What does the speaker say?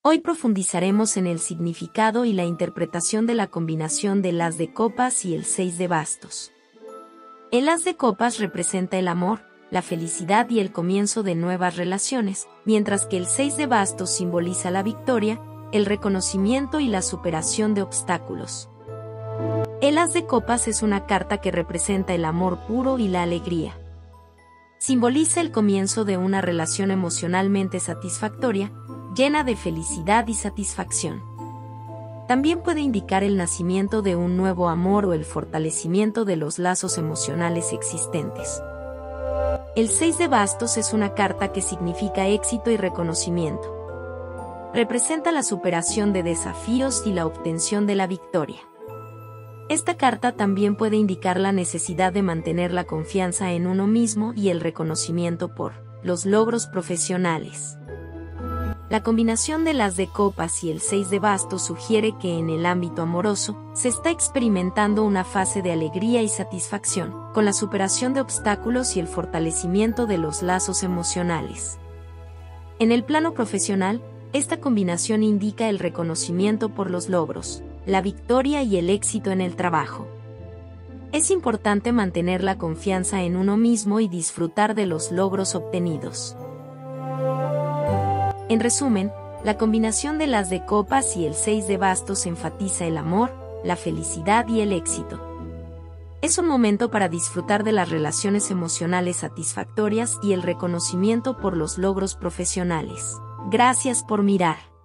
Hoy profundizaremos en el significado y la interpretación de la combinación del as de copas y el 6 de bastos. El as de copas representa el amor, la felicidad y el comienzo de nuevas relaciones, mientras que el 6 de bastos simboliza la victoria, el reconocimiento y la superación de obstáculos. El as de copas es una carta que representa el amor puro y la alegría. Simboliza el comienzo de una relación emocionalmente satisfactoria, llena de felicidad y satisfacción. También puede indicar el nacimiento de un nuevo amor o el fortalecimiento de los lazos emocionales existentes. El 6 de bastos es una carta que significa éxito y reconocimiento. Representa la superación de desafíos y la obtención de la victoria. Esta carta también puede indicar la necesidad de mantener la confianza en uno mismo y el reconocimiento por los logros profesionales. La combinación del as de copas y el 6 de bastos sugiere que en el ámbito amoroso se está experimentando una fase de alegría y satisfacción, con la superación de obstáculos y el fortalecimiento de los lazos emocionales. En el plano profesional, esta combinación indica el reconocimiento por los logros, la victoria y el éxito en el trabajo. Es importante mantener la confianza en uno mismo y disfrutar de los logros obtenidos. En resumen, la combinación del as de copas y el 6 de bastos enfatiza el amor, la felicidad y el éxito. Es un momento para disfrutar de las relaciones emocionales satisfactorias y el reconocimiento por los logros profesionales. Gracias por mirar.